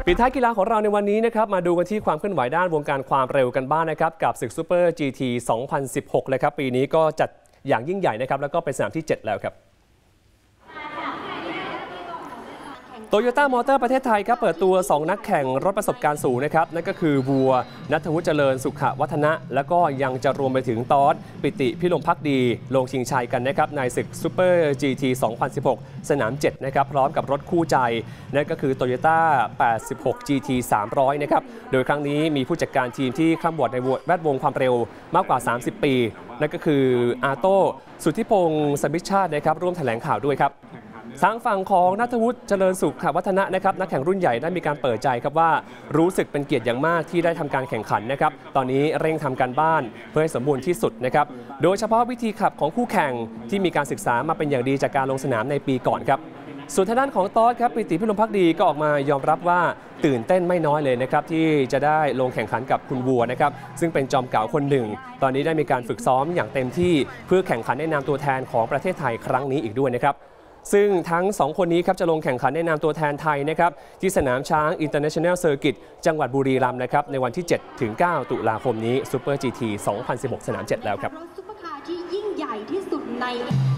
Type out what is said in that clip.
ปิดท้ายกีฬาของเราในวันนี้นะครับมาดูกันที่ความเคลื่อนไหวด้านวงการความเร็วกันบ้างนะครับกับศึกซูเปอร์ GT 2016เลยครับปีนี้ก็จัดอย่างยิ่งใหญ่นะครับแล้วก็เป็นสนามที่ 7 แล้วครับโตโยต้ามอเตอร์ประเทศไทยครับเปิดตัว 2 นักแข่งรถประสบการณ์สูงนะครับนั่นก็คือวัวณัฐวุฒิเจริญสุขวัฒนะแล้วก็ยังจะรวมไปถึงตอสปิติพิรมภักดีลงชิงชัยกันนะครับในศึกซูเปอร์ GT 2016 สนาม 7 นะครับพร้อมกับรถคู่ใจนั่นก็คือ Toyota 86 GT 300 นะครับโดยครั้งนี้มีผู้จัดการทีมที่คร่ำวอดในแวดวงความเร็วมากกว่า 30 ปีนั่นก็คืออาโต้สุทธิพงศ์สมิชชาตินะครับร่วมแถลงข่าวด้วยครับทางฝั่งของณัฐวุฒิเจริญสุขวัฒนะนะครับนักแข่งรุ่นใหญ่ได้มีการเปิดใจครับว่ารู้สึกเป็นเกียรติอย่างมากที่ได้ทำการแข่งขันนะครับตอนนี้เร่งทำการบ้านเพื่อให้สมบูรณ์ที่สุดนะครับโดยเฉพาะวิธีขับของคู่แข่งที่มีการศึกษามาเป็นอย่างดีจากการลงสนามในปีก่อนครับส่วนทางด้านของตอสครับปิติพิรมภักดีก็ออกมายอมรับว่าตื่นเต้นไม่น้อยเลยนะครับที่จะได้ลงแข่งขันกับคุณวัวนะครับซึ่งเป็นจอมเก่าคนหนึ่งตอนนี้ได้มีการฝึกซ้อมอย่างเต็มที่เพื่อแข่งขันในนามตัวแทนของประเทศไทยครั้งนี้อีกด้วยนะครับซึ่งทั้ง2คนนี้ครับจะลงแข่งขันในนามตัวแทนไทยนะครับที่สนามช้าง International Circuit จังหวัดบุรีรัมย์นะครับในวันที่ 7-9 ตุลาคมนี้ Super GT 2016 สนาม 7 แล้วครับรถซุปเปอร์คาร์ที่ยิ่งใหญ่ที่สุดใน